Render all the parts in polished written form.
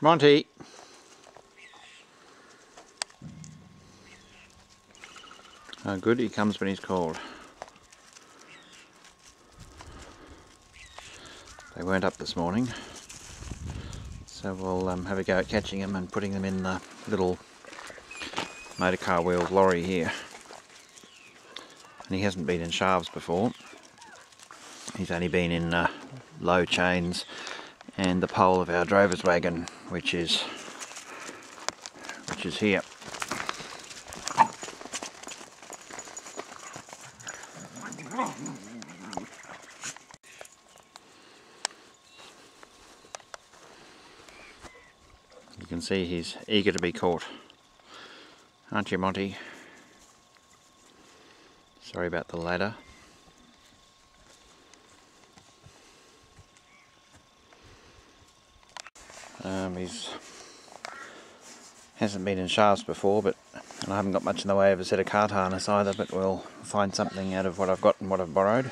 Monty. Oh good, he comes when he's called. They weren't up this morning, so we'll have a go at catching them and putting them in the little motorcar wheeled lorry here. And he hasn't been in shafts before. He's only been in low chains and the pole of our drover's wagon, which is here. You can see he's eager to be caught, aren't you, Monty? Sorry about the ladder. He's hasn't been in shafts before, but I haven't got much in the way of a set of cart harness either, but we'll find something out of what I've got and what I've borrowed.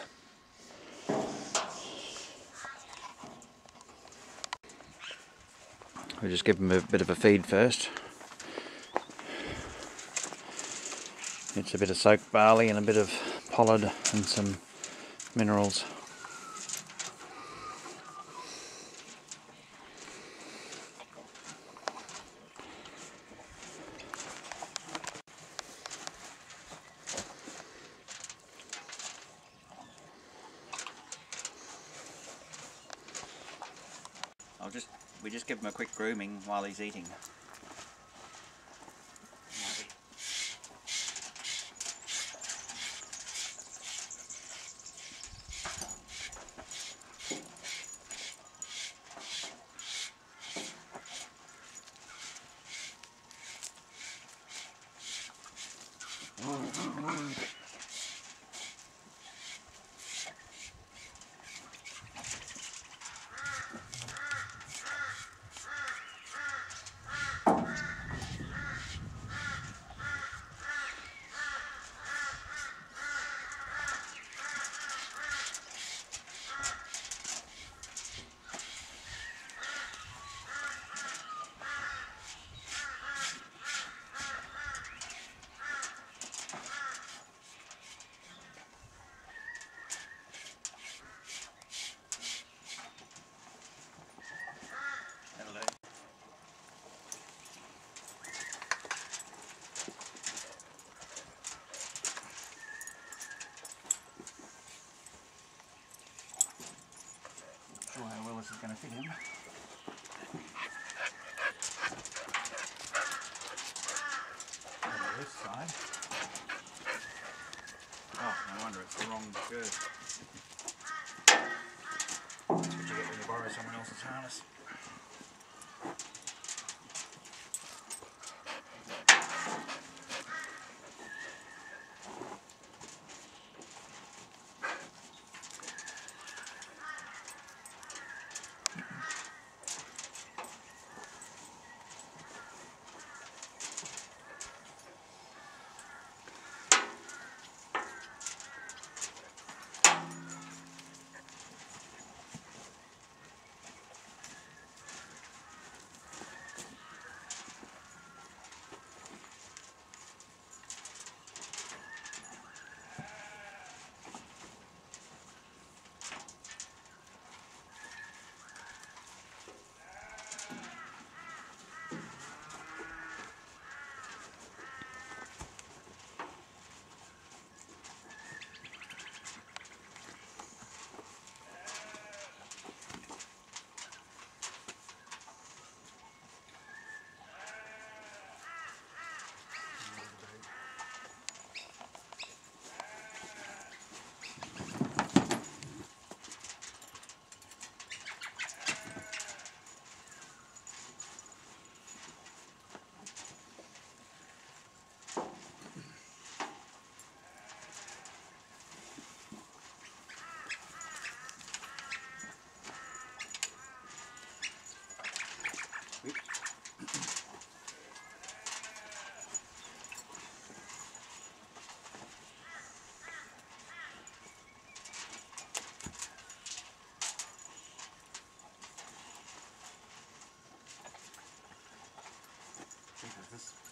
We'll just give him a bit of a feed first. It's a bit of soaked barley and a bit of pollard and some minerals. We just give him a quick grooming while he's eating. Sure how well this is going to fit him. On this side. Oh, no wonder it's the wrong girth. That's what you get when you borrow someone else's harness.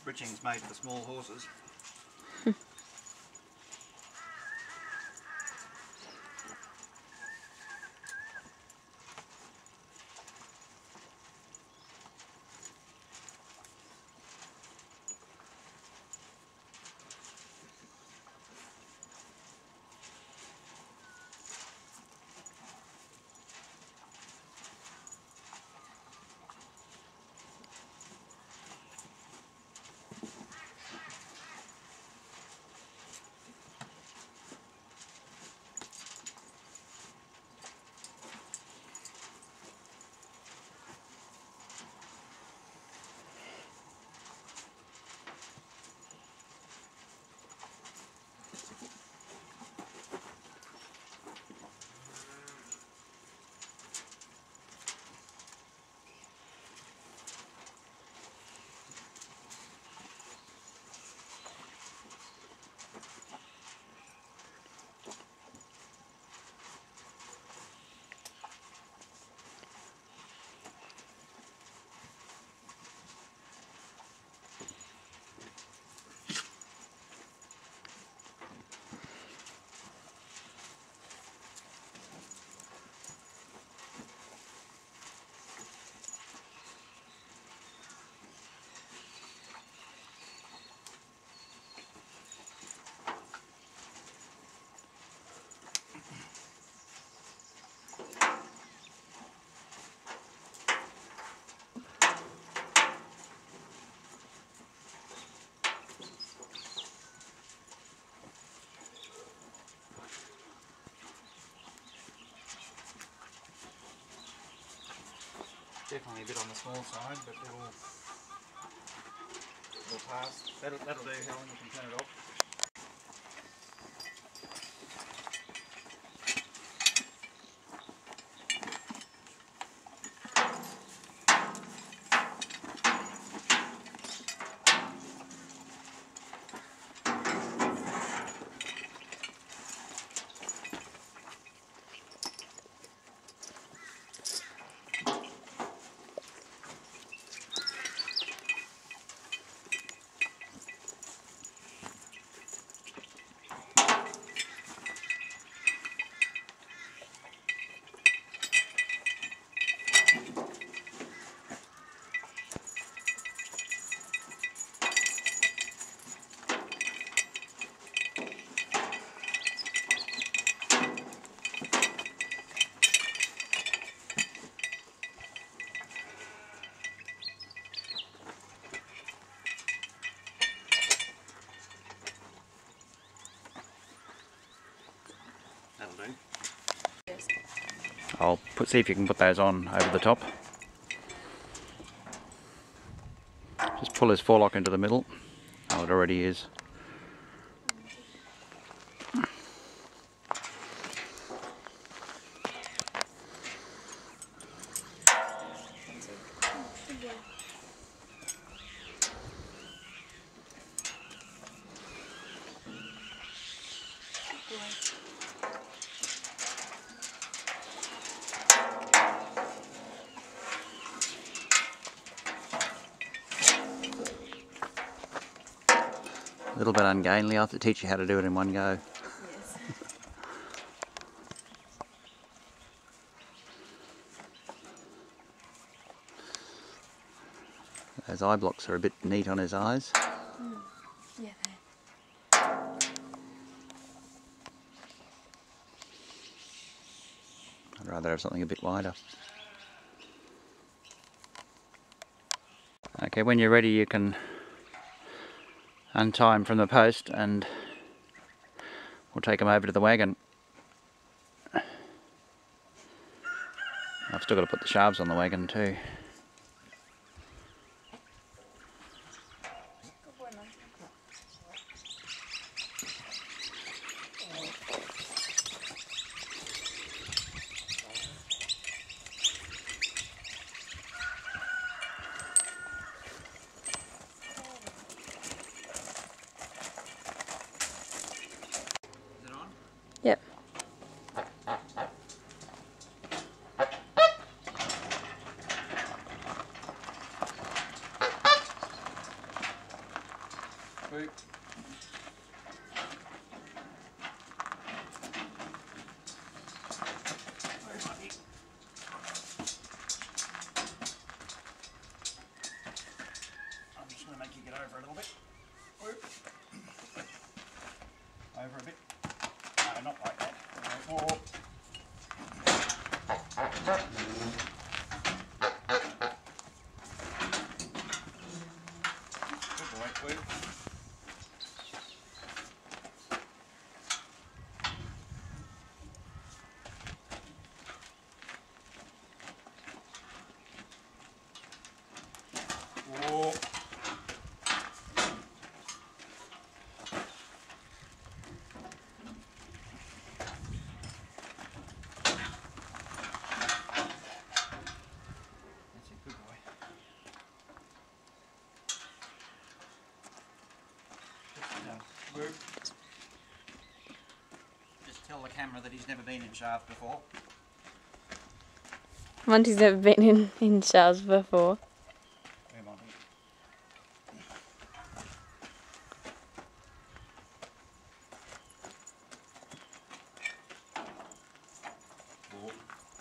breeching's made for small horses. Definitely a bit on the small side, but it'll pass. That'll do, Helen, you can turn it off. That'll do. I'll see if you can put those on over the top. Just pull his forelock into the middle. Oh, it already is. A little bit ungainly. I have to teach you how to do it in one go. Yes. Those eye blocks are a bit neat on his eyes. Yeah, I'd rather have something a bit wider. Okay, when you're ready you can untie him from the post and we'll take him over to the wagon. I've still got to put the shafts on the wagon too. Yep. Boop. I'm just going to make you get over a little bit. Boop. Over a bit. No, not like that. Whoa. Good boy, Boop. Whoa. That's a good boy. Just tell the camera that he's never been in shaft before. Monty's never been in shafts before. Where Monty? Whoa.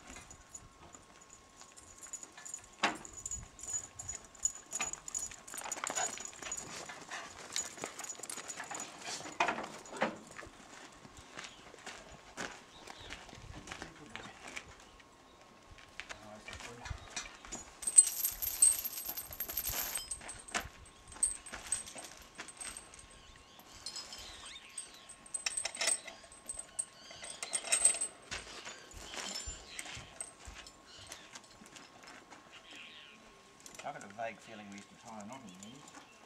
I've got a vague feeling we used to tie a knot in these.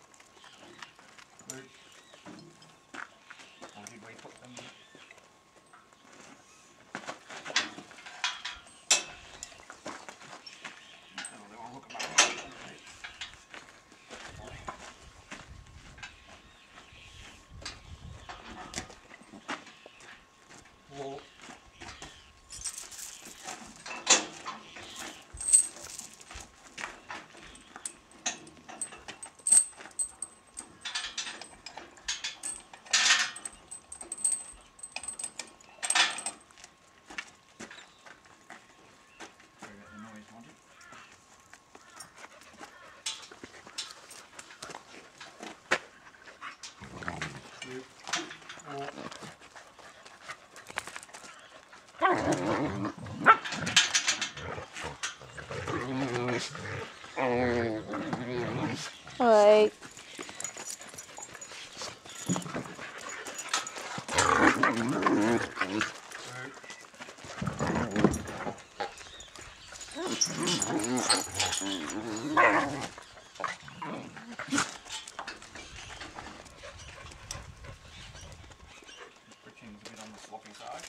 Or did we put them? Oh, I'll look at my Whoa. Alright. Breeching's a bit on the sloppy side.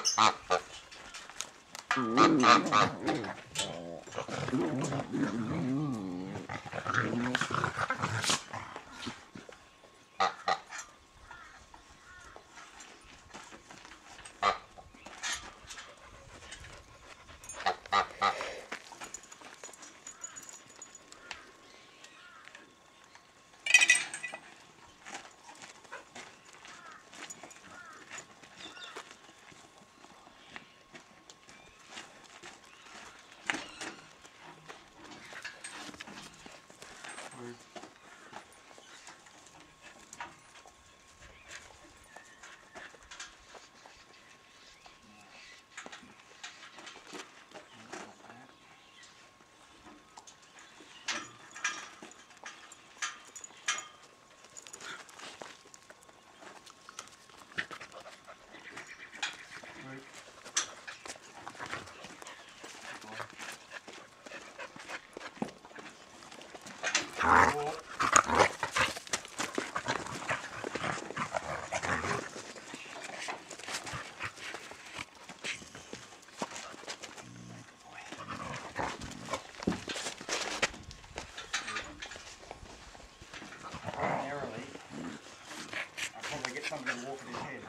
Somebody walking his head.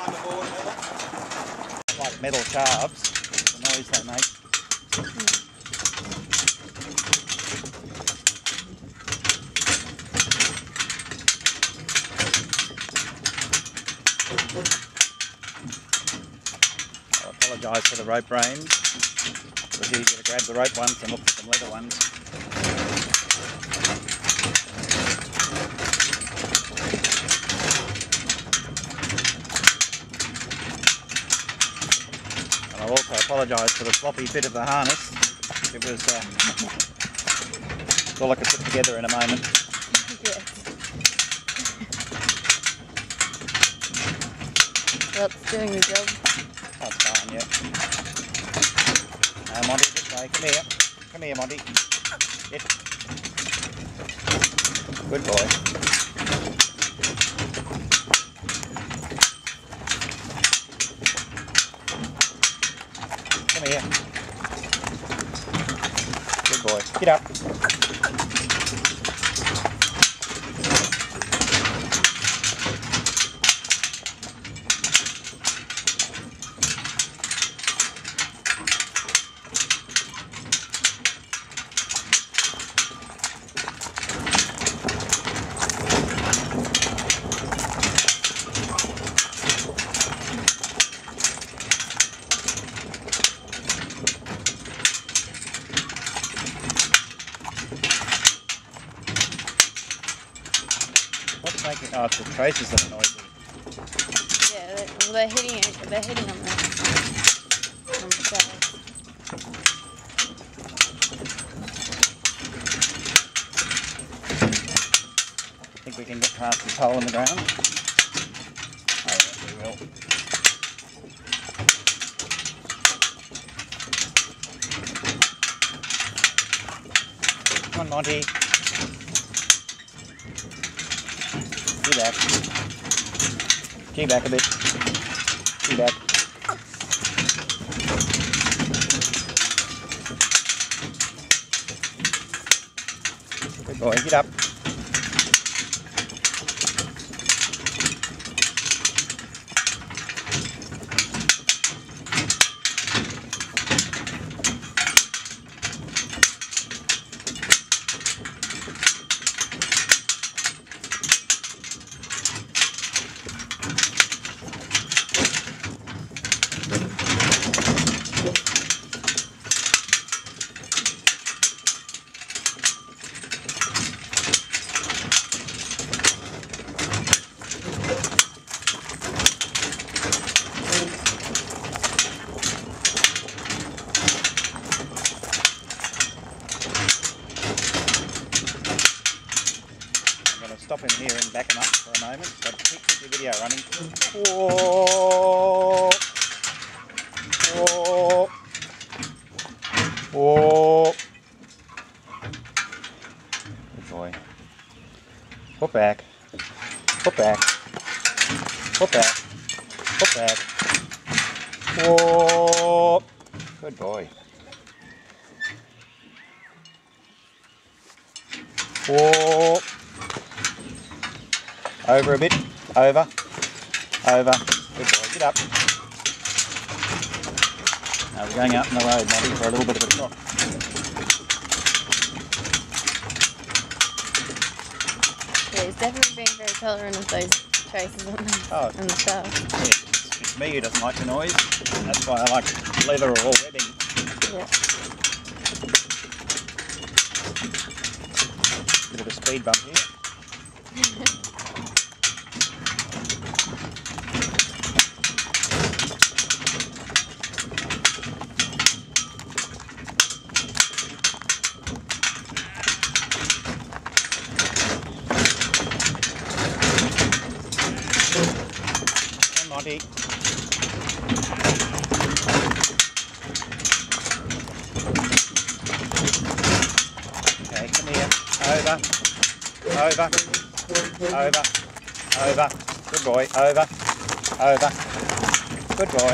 Like metal shafts, the noise they make. I apologise for the rope reins. It was easier to grab the rope ones and look for some leather ones. And I'll also apologise for the sloppy fit of the harness. It was all I could put together in a moment. Yes. Well, it's doing the job. That's fine, yeah. Now, Monty, this way. Come here. Come here, Monty. Sit. Good boy. Come here. Good boy. Get up. What's making? Oh, it's the traces that are noisy. Yeah, they're hitting it. They're hitting on the shells. Think we can get past this hole in the ground? Oh, yes, we will. Come on, Monty. Gee back. Gee back a bit. Gee back. Good boy, get up. Stop him here and back him up for a moment. So keep your video running. Whoa. Whoa. Whoa. Good boy. Put back. Put back. Put back. Put back. Whoa. Good boy. Whoa. Over a bit, over, over, good boy, get up. Now we're going out on the road, Monty, for a little bit of a trot. Yeah, he's definitely being very tolerant of those traces on the shells. Yeah, it's me who doesn't like the noise, and that's why I like leather or webbing. Yeah. Bit of a speed bump here. Monty. Okay, come here. Over. Over. Over. Over. Good boy. Over. Over. Good boy.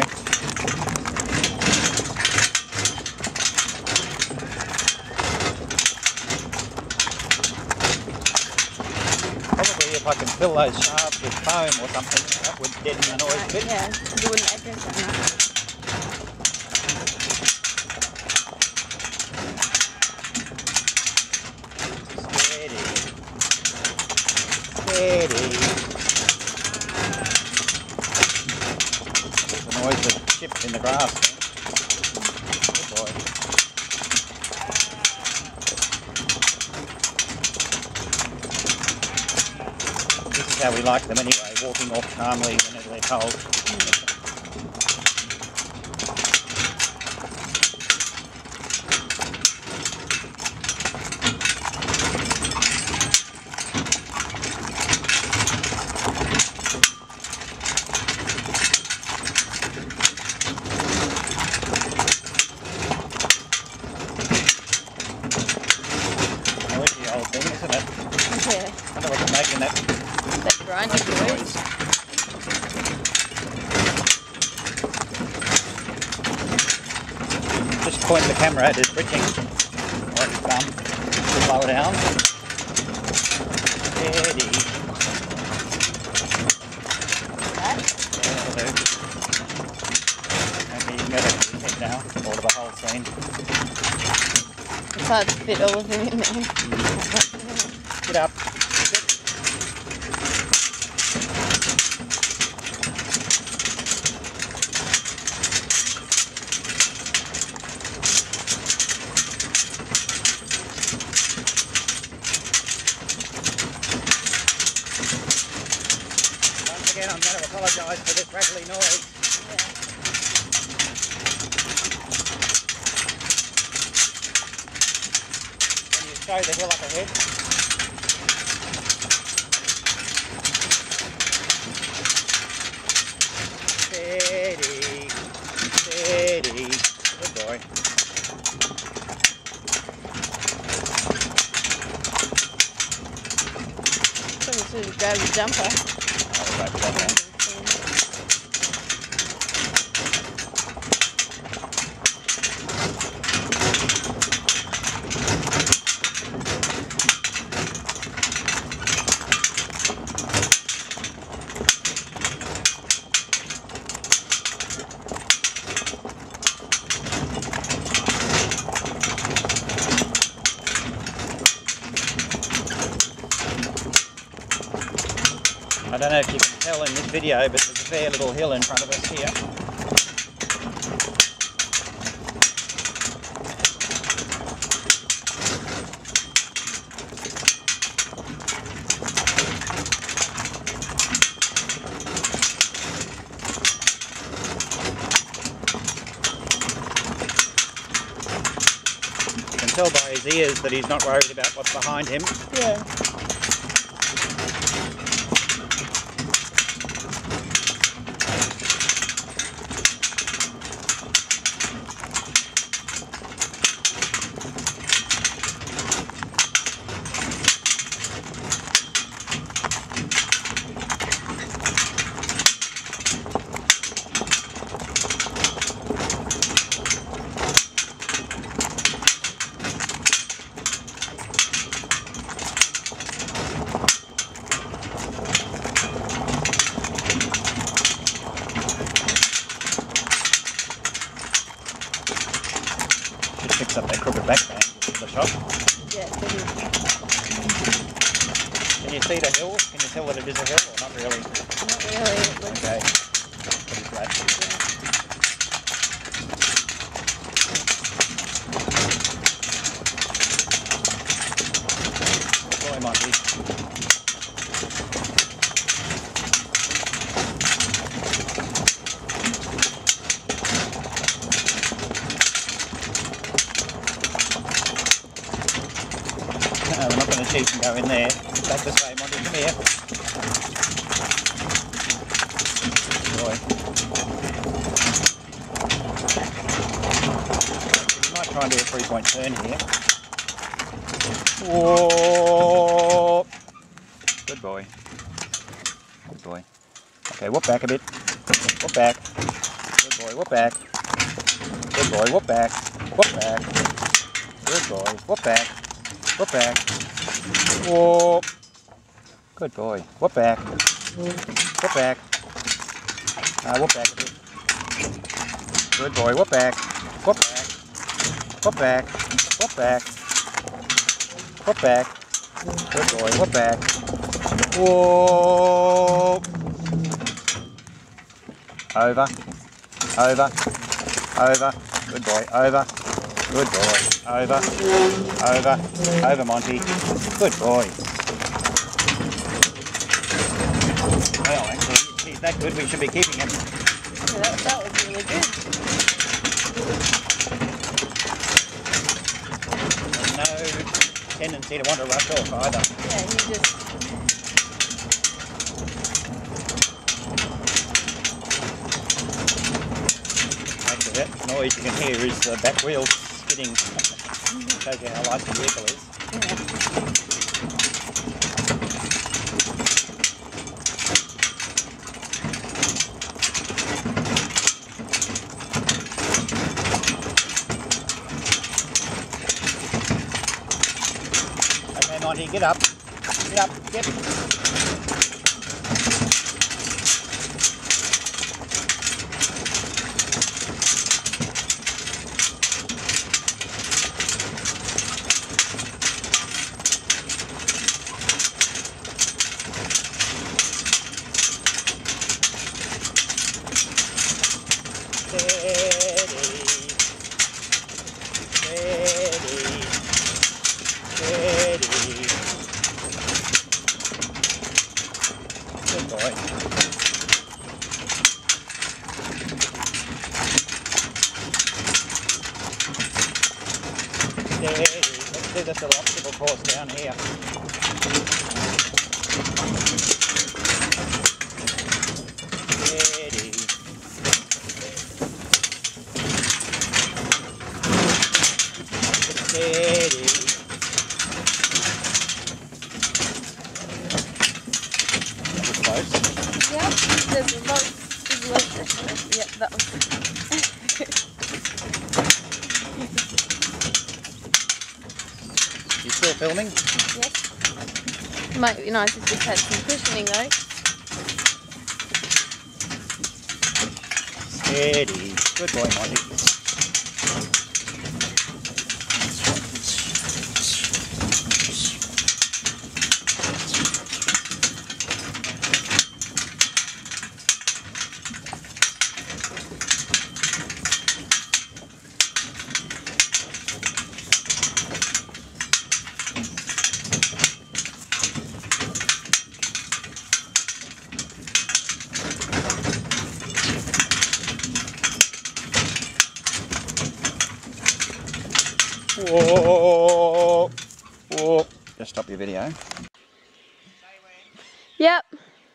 Probably a if I can fill those shafts with foam or something, that would deaden the noise a bit. Yeah, you wouldn't address it enough. Steady. Steady. There's the noise of chips in the grass. Good boy. This is how we like them anyway, walking off calmly whenever they're told. Noisy old thing, isn't it? Yeah. I wonder what's making that That grinding noise. Just point the camera at his breeching or his thumb to slow it down. Steady. That? Yeah, that'll do. Okay, you can go back to his head now, or to the whole scene. It's hard to fit all of them in there. Get up. Once again, I'm going to apologise for this rattly noise. When you show the hill up ahead. Steady, steady. Good boy. Someone should have grabbed the jumper. I'll grab that now. I don't know if you can tell in this video, but there's a fair little hill in front of us here. You can tell by his ears that he's not worried about what's behind him. Yeah. Fix up that crooked back band in the shop. Yeah, definitely. Can you see the hill? Can you tell that it is a hill or not really? Not really. It looks Okay. Pretty flat. Boy, Monty. We're not going to cheat and go in there. Back this way, Monty, come here. Boy. You might try and do a 3-point turn here. Whoa! Good boy. Good boy. Okay, whoop back a bit. Whoop back. Good boy, whoop back. Good boy, whoop back. Whoop back. Good boy, whoop back. Whoop back. Whoop. Good boy. Whoop back. Whoop back. Whoop back a bit. Good boy. Whoop back. Whoop back. Whoop back. Whoop back. Whoop back. Good boy. Whoop back. Whoa. Over. Over. Over. Good boy. Over. Good boy. Over. Over. Over, Monty. Good boy. Well, actually, he's that good, we should be keeping him. Yeah, that was really good. There's no tendency to want to rush off either. Yeah, he just... Actually, that noise you can hear is the back wheel skidding. Shows you how light the vehicle is. Yeah. Okay, Monty, get up. Get up. Get. Good boy. Steady. Let's do this little obstacle course down here. Steady. Steady. That was close. Yeah, there's a lot. Yep, that was... You still filming? Yes. Might be nice if this had some cushioning though. Steady. Good boy, Monty. Whoa. Whoa. Just stop your video. Yep.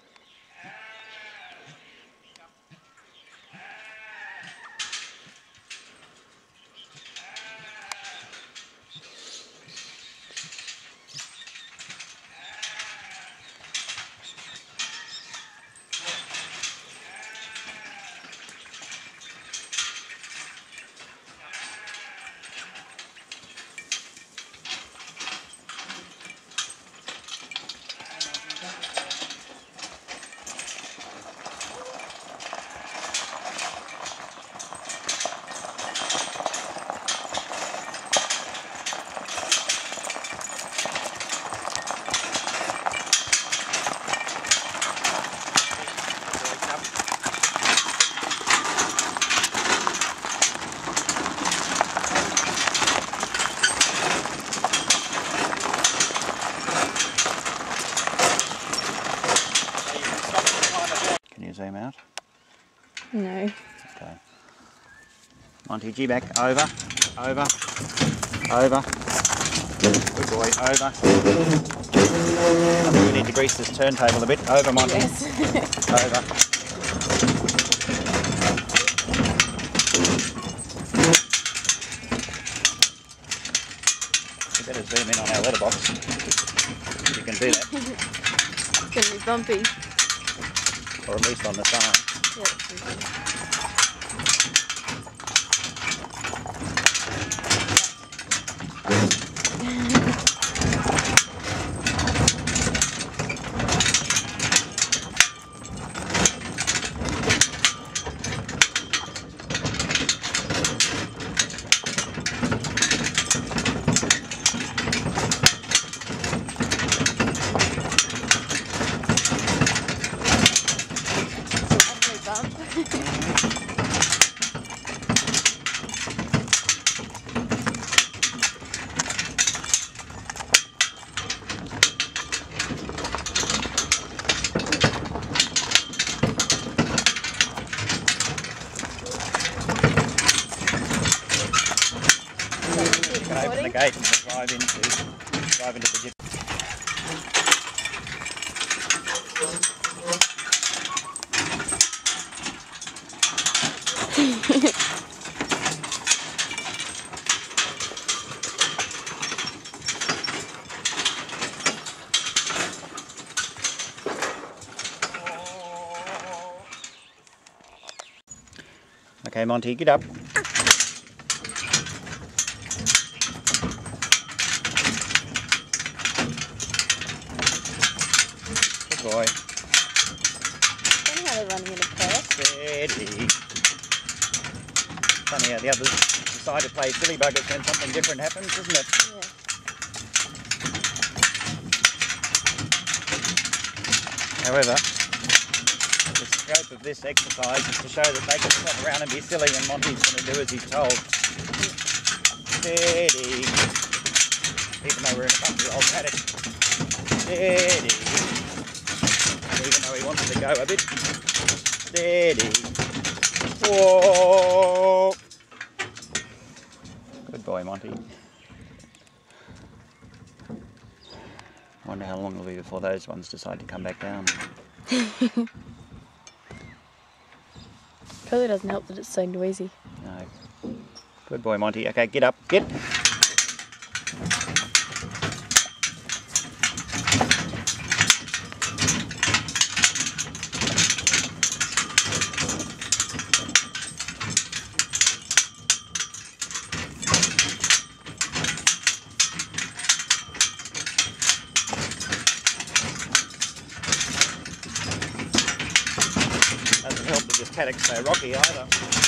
Zoom out. No. Okay. Monty, G back. Over. Over. Over. Good boy. Over. I think we need to grease this turntable a bit. Over, Monty. Yes. Over. We better zoom in on our letterbox. You can do that. It's going to be bumpy. Or at least on the side. Yeah, it's really good. Open the gate and drive into the gym. Okay, Monty, get up. Good boy. Funny how they're running in a pair. Steady. Funny how the others decide to play silly buggers when something different happens, isn't it? Yeah. However, the scope of this exercise is to show that they can stop around and be silly and Monty's going to do as he's told. Steady. Even though we're in a bumpy old paddock. Steady. And even though he wants to go a bit. Steady. Whoa. Good boy, Monty. Wonder how long it'll be before those ones decide to come back down. Probably doesn't help that it's so noisy. No. Good boy, Monty. Okay, get up. Get. Doesn't help that this paddock's so rocky either.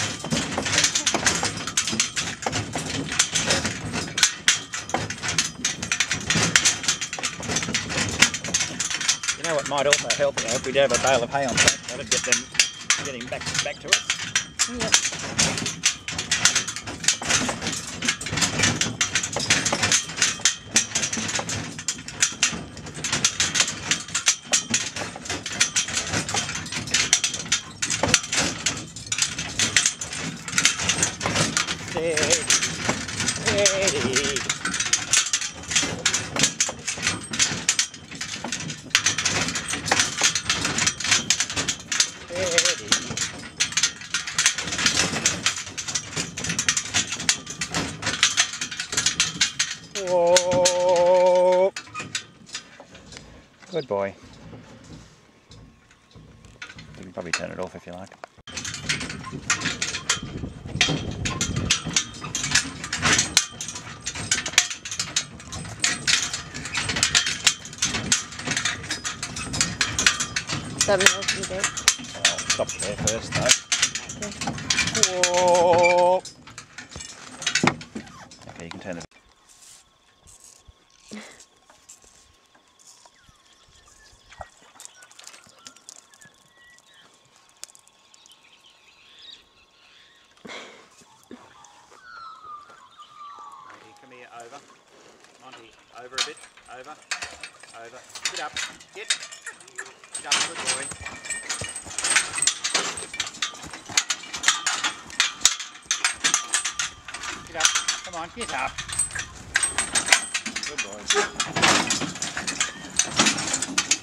You know what might also help though, if we did have a bale of hay on top, that'd get them getting back to us. Yep. Steady. Whoa. Good boy. You can probably turn it off if you like. Something else you do. I'll stop there first though. Okay. Whoa. Okay, you can turn it. Monty, come here, over. Monty, over a bit. Over. Over. Get up. Get. Get up, good boy. Get up. Come on, get up. Good boy.